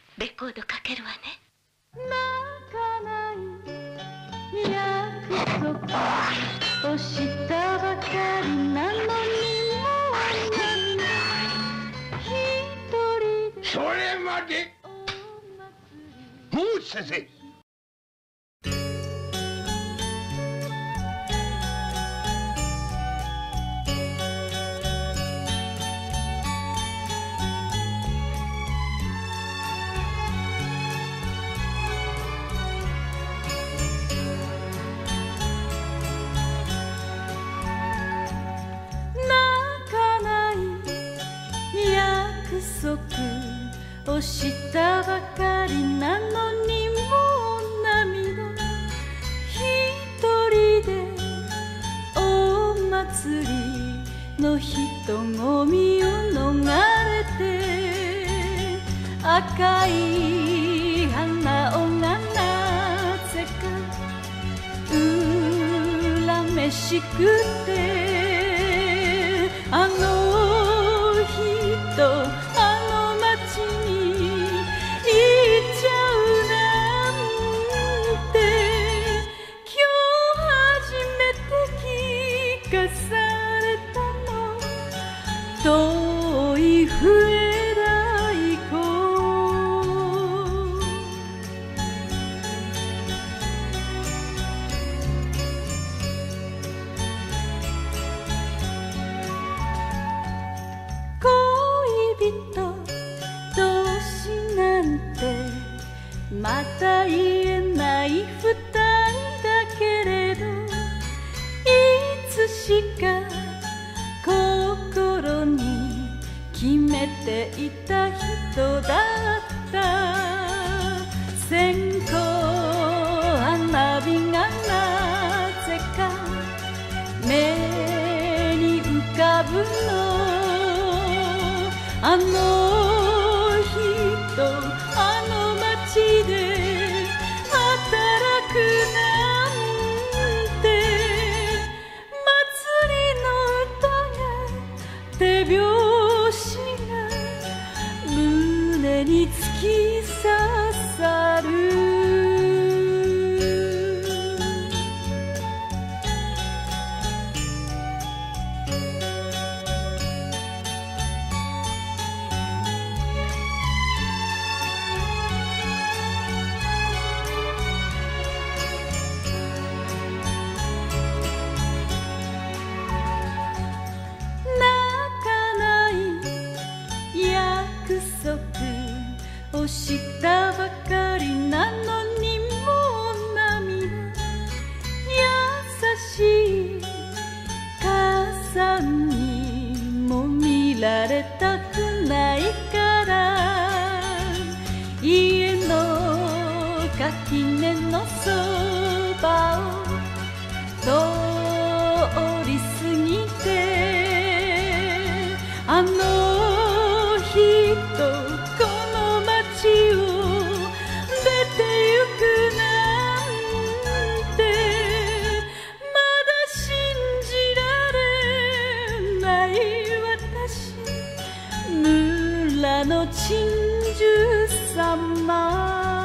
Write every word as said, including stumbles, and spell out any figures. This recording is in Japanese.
レコードかけるわね。 泣かない約束をしたばかりなのにもう涙一人でそれまでもう先生。 約束をしたばかりなのにもう涙一人でお祭りの人混みを逃れて赤い花をがなぜか恨めしくてあの人遠い笛太鼓恋人同士なんてまた言えない二人だけれどいつしか心に決めていた人だった線香花火がなぜか目に浮かぶのあの人あの街で働くなんて祭りの歌が手拍子が胸に突き刺さる約束をしたばかりなのにもう涙優しい母さんにも見られたくないから家の垣根のそばを通り過ぎてあのこの街を出てゆくなんてまだ信じられない私村の珍獣様